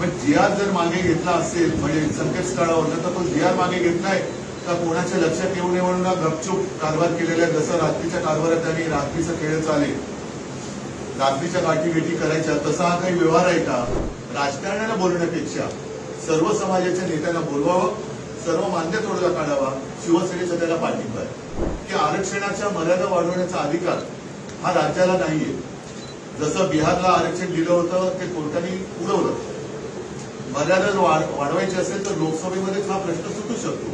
पण जी.आर जर मागे घेतला असेल म्हणजे संकेतस्थळावर तर तो जी.आर मागे घेतलाय का कोणाच्या लक्षात येऊ नये म्हणून गपचूप कारभार केलेल्या, जसं रात्रीच्या कारभारात आणि रात्रीचा खेळ चालेल, रात्रीच्या गाठीभेटी करायच्या, तसा हा काही व्यवहार आहे का? राजकारणाला बोलण्यापेक्षा सर्व समाजाच्या नेत्यांना बोलवावं, सर्व मान्य तोडगा काढावा. शिवसेनेचा त्याला पाठिंबा आहे की आरक्षणाच्या मर्यादा वाढवण्याचा अधिकार हा राज्याला नाहीये. जसं बिहारला आरक्षण दिलं होतं ते कोर्टाने उडवलं. मर्यादा वाढवायची असेल तर लोकसभेमध्येच हा प्रश्न सुटू शकतो.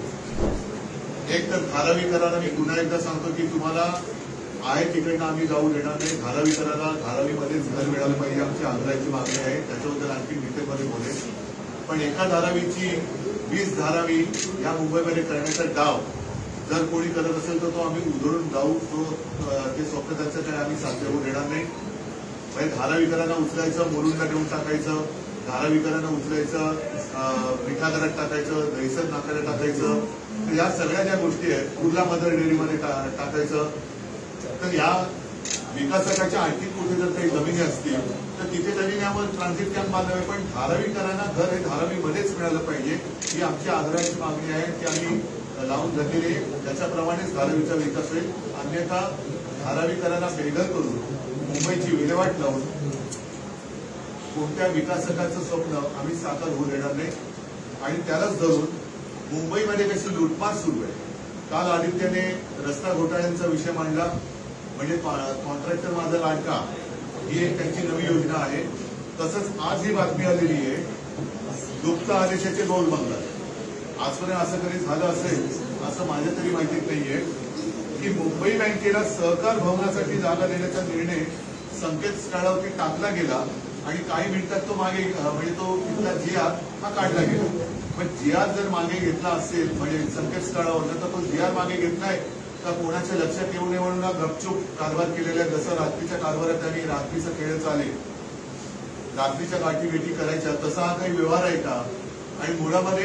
एक तर धारावी करारा, मी पुन्हा एकदा सांगतो की तुम्हाला आहे तिकडनं आम्ही जाऊ देणार नाही. धारावी करारा, धारावीमध्येच घर मिळालं पाहिजे, आमची आग्रहाची मागणी आहे. त्याच्याबद्दल आणखी डिटेलमध्ये बोलेल. पण एका धारावीची 20 धारावी या मुंबईमध्ये करण्याचा डाव जर कोणी करत असेल तर तो आम्ही उधळून जाऊ. ते स्वप्न त्याच्याकडे आम्ही साध्य होऊ देणार नाही. म्हणजे धारावीकरांना उचलायचं, मुलुंडला देऊन टाकायचं, धारावीकरांना उचलायचं, मिठागरात टाकायचं, दहिसर नाकाला टाकायचं, तर या सगळ्या ज्या गोष्टी आहेत, कुर्ला मदर डेअरीमध्ये टाकायचं. तर या विकासकाच्या आणखी कुठे जर काही जमिनी असतील तर तिथे त्यांनी यावर ट्रान्झिट कॅम्प बांधावे. पण धारावीकरांना घर हे धारावीमध्येच मिळालं पाहिजे ही आमची आग्रहाची मागणी आहे. ती आम्ही लावून धरलेली आहे. त्याच्याप्रमाणेच धारावीचा विकास होईल. अन्यथा धारावीकरांना बेघर करून मुंबईची विल्हेवाट लावून कोणत्या विकासकाचं स्वप्न आम्ही साकार होऊ देणार नाही. आणि त्यालाच धरून मुंबईमध्ये कशी लुटमार सुरू आहे. काल आदित्यने रस्ता घोटाळ्यांचा विषय मांडला, म्हणजे कॉन्ट्रॅक्टर माझा लाडका ही एक त्यांची नवी योजना आहे. तसंच आज ही बातमी आलेली आहे गुप्त आदेशाचे गोल बंगला. आजपर्यंत असं कधी झालं असेल असं माझ्या तरी माहितीत नाहीये की मुंबई बँकेला सहकार भवनासाठी जागा देण्याचा निर्णय संकेतस्थळावरती टाकला गेला आणि काही मिनिटात तो मागे म्हणजे तो तिथला जी.आर हा काढला गेला. पण जी.आर जर मागे घेतला असेल म्हणजे संकेतस्थळावर तर तो जी.आर मागे घेतलाय का कोणाच्या लक्षात येऊ नये म्हणून गपचूप कारभार केलेल्या, जसं रात्रीच्या कारभारात आणि रात्रीचा खेळ चालेल, रात्रीच्या गाठीभेटी करायच्या, तसा हा काही व्यवहार आहे का? आणि मुळामध्ये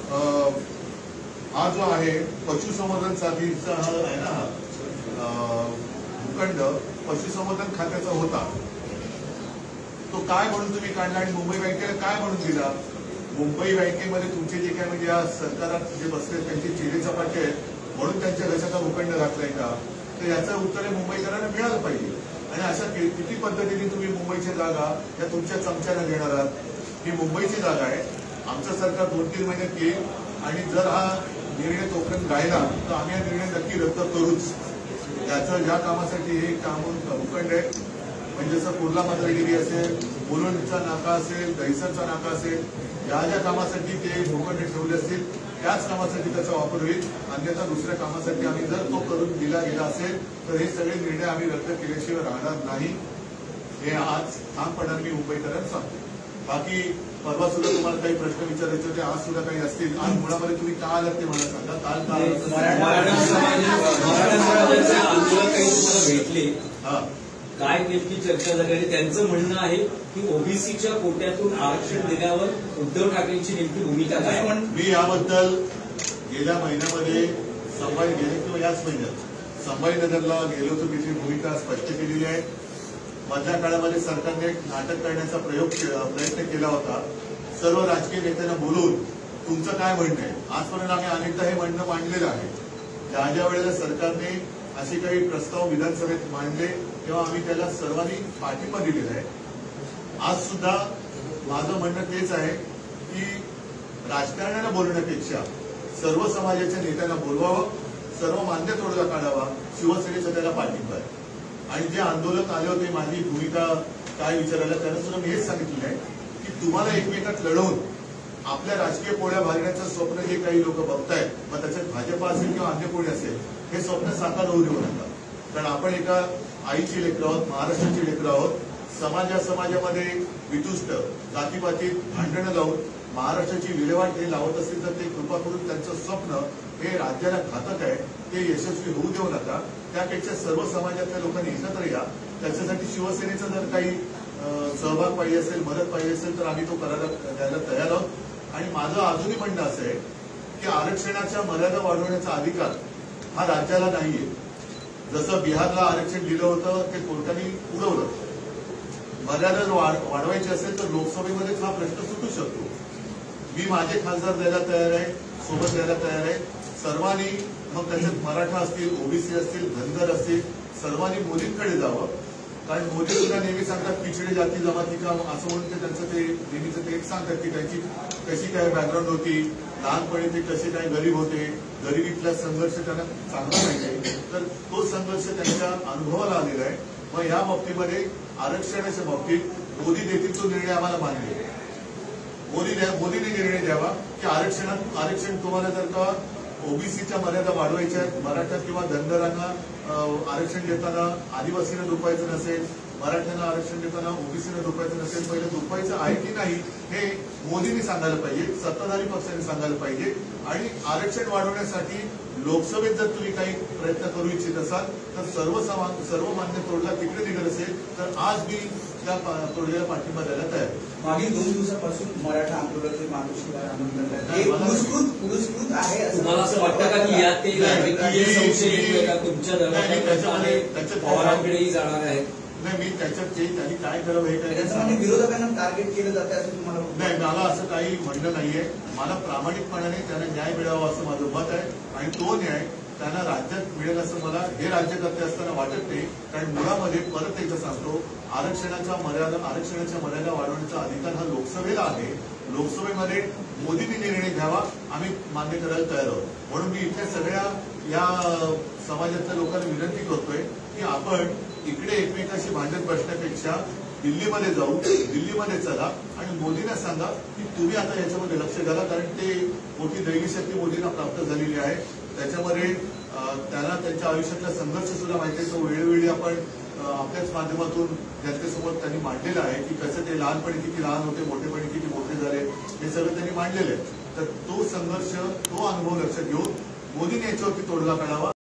हा जो आहे पशुसंवर्धन साठीचा हा आहे ना भूखंड पशुसंवर्धन खात्याचा होता, तो काय म्हणून तुम्ही काढला आणि मुंबई बँकेला काय म्हणून दिला? मुंबई बँकेमध्ये तुमचे जे काय म्हणजे या सरकारात जे बसले त्यांची चिरे चपाटे आहेत म्हणून त्यांच्या घशाचा भूखंड घातलाय का? तर याचं उत्तर हे मुंबईकरांना मिळालं पाहिजे. आणि अशा किती पद्धतीने तुम्ही मुंबईची जागा या तुमच्या चमच्याला घेणार आहात? ही मुंबईची जागा आहे. आमचं सरकार 2-3 महिन्यात येईल आणि जर हा निर्णय तोपर्यंत राहिला तर आम्ही हा निर्णय नक्की रद्द करूच. याचं ज्या कामासाठी हे काम भूखंड आहे, म्हणजे जसं कुर्ला मदर डेअरी असेल, मुलुंडचा नाका असेल, दहिसरचा नाका असेल, या ज्या कामासाठी ते भूखंड ठेवले असतील त्याच कामासाठी त्याचा वापर होईल. अन्यथा दुसऱ्या कामासाठी आम्ही जर तो करून दिला गेला असेल तर हे सगळे निर्णय आम्ही रद्द केल्याशिवाय राहणार नाही. हे आज ठामपणाने मी मुंबईकरांना सांगतो. बाकी परवा सुद्धा तुम्हाला काही प्रश्न विचारायचे होते, आज सुद्धा काही असतील. आज मुळामध्ये तुम्ही का आलात ते मला सांगा. काल भेटले काय नेमकी चर्चा झाली? आणि त्यांचं म्हणणं आहे की ओबीसीच्या कोट्यातून आरक्षण दिल्यावर उद्धव ठाकरेंची नेमकी भूमिका काय? मी याबद्दल गेल्या महिन्यामध्ये गेले किंवा याच महिन्यात संभाजीनगरला गेलो होतो, तिची भूमिका स्पष्ट केलेली आहे. मधल्या काळामध्ये सरकारने एक नाटक करण्याचा प्रयत्न केला होता. सर्व राजकीय नेत्यांना बोलून तुमचं काय म्हणणं आहे? आजपर्यंत आम्ही अनेकदा हे म्हणणं मांडलेलं आहे. ज्या वेळेला सरकारने असे काही प्रस्ताव विधानसभेत मांडले तेव्हा आम्ही त्याला सर्वांनी पाठिंबा दिलेला आहे. आज सुद्धा माझं म्हणणं तेच आहे की राजकारणाला बोलण्यापेक्षा सर्व समाजाच्या नेत्यांना बोलवावं, सर्व मान्य तोडगा काढावा. शिवसेनेचा त्याला पाठिंबा आहे. आणि जे आंदोलक आले होते माझी भूमिका काय विचारायला, त्यांना सुद्धा मी हेच सांगितलेलं आहे की तुम्हाला एकमेकात लढवून आपल्या राजकीय पोळ्या भागण्याचं स्वप्न जे काही लोक बघतायत, मग त्याच्यात भाजपा असेल किंवा अन्य कोणी असेल, हे स्वप्न साकार होऊ देऊ नका. कारण आपण एका आईची लेकरं आहोत, महाराष्ट्राची लेकरं आहोत. समाजामध्ये वितुष्ट जातीपातीत भांडणं लावून महाराष्ट्राची विल्हेवाट हे लावत असतील तर ते कृपा करून त्यांचं स्वप्न हे राज्याला घातक आहे, ते यशस्वी होऊ देऊ नका. त्यापेक्षा सर्व समाजातल्या लोकांनी एकत्र या. त्याच्यासाठी शिवसेनेचा जर काही सहभाग पाहिजे असेल, मदत पाहिजे असेल तर आम्ही तो द्यायला तयार आहोत. आणि माझं अजूनही म्हणणं असं आहे की आरक्षणाच्या मर्यादा वाढवण्याचा अधिकार हा राज्याला नाहीये. जसं बिहारला आरक्षण दिलं होतं ते कोर्टाने उडवलं. मर्यादा वाढवायची असेल तर लोकसभेमध्येच हा प्रश्न सुटू शकतो. शकतो. मी माझे खासदार द्यायला तयार आहे, सोबत द्यायला तयार आहे. सर्वांनी, मग त्याच्यात मराठा असतील, ओबीसी असतील, धनगर असतील, सर्वांनी मोदींकडे जावं. कारण मोदी सुद्धा नेहमी सांगतात पिछडे जाती जमाती का, असं म्हणून ते त्यांचं ते नेहमीचं ते एक सांगतात की त्यांची कशी काय बॅकग्राऊंड होती, लहानपणी ते कसे काय गरीब होते, गरिबीतला संघर्ष त्यांना चांगला माहिती आहे. तर तो संघर्ष त्यांच्या अनुभवाला आलेला आहे. मग या बाबतीमध्ये आरक्षणाच्या बाबतीत मोदी देतील तो निर्णय आम्हाला मान्य आहे. मोदीने निर्णय द्यावा की आरक्षण तुम्हाला जर का ओबीसीच्या मर्यादा वाढवायच्या आहेत, मराठा किंवा धनगरांना आरक्षण देताना आदिवासींना दुपायचं नसेल, मराठ्यांना आरक्षण देताना ओबीसीनं दुपायचं नसेल, पहिलं दुपायचं आहे की नाही हे मोदींनी सांगायला पाहिजे, सत्ताधारी पक्षाने सांगायला पाहिजे. आणि आरक्षण वाढवण्यासाठी लोकसभेत जर तुम्ही काही प्रयत्न करू इच्छित असाल तर सर्वमान्य तोडगा तिकडे निघत असेल तर आज मी त्या तोडग्याला पाठिंबा द्यायला तयार. मागील 2 दिवसापासून मराठा आंदोलनाचे पुरस्कृत आहे. तुम्हाला असं वाटतं का की यात ते राजकीय संशय येतोय का तुमच्या दरम्यान पवारांकडेही जाणार आहेत? नाही, मी त्याच्यात त्यांनी काय करावं हे काय विरोधकांना टार्गेट केलं जातं असं तुम्हाला नाही, मला असं काही म्हणणं नाहीये. मला प्रामाणिकपणाने त्यांना न्याय मिळावा असं माझं मत आहे आणि तो न्याय त्यांना राज्यात मिळेल असं मला हे राज्यकर्ते असताना वाटत नाही. कारण मुळामध्ये परत एकदा सांगतो, आरक्षणाच्या मर्यादा वाढवण्याचा अधिकार हा लोकसभेला आहे. लोकसभेमध्ये मोदींनी निर्णय घ्यावा, आम्ही मान्य करायला तयार आहोत. म्हणून मी इथल्या सगळ्या या समाजातल्या लोकांना विनंती करतोय की आपण इकडे एकमेकाशी भांडत बसण्यापेक्षा दिल्लीमध्ये जाऊ, दिल्लीमध्ये चला आणि मोदींना सांगा की तुम्ही आता याच्यामध्ये लक्ष घाला. कारण ते मोठी दैवी शक्ती मोदींना प्राप्त झालेली आहे. त्याच्यामध्ये त्यांना त्यांच्या आयुष्यातला संघर्ष सुद्धा माहिती आहे. तो वेळोवेळी आपण आपल्याच माध्यमातून जनतेसमोर त्यांनी मांडलेलं आहे की कसं ते लहानपणी किती लहान होते, मोठेपणी किती मोठे झाले, हे सगळं त्यांनी मांडलेलं आहे. तर तो संघर्ष, तो अनुभव लक्षात घेऊन मोदींनी याच्यावरती तोडगा काढावा.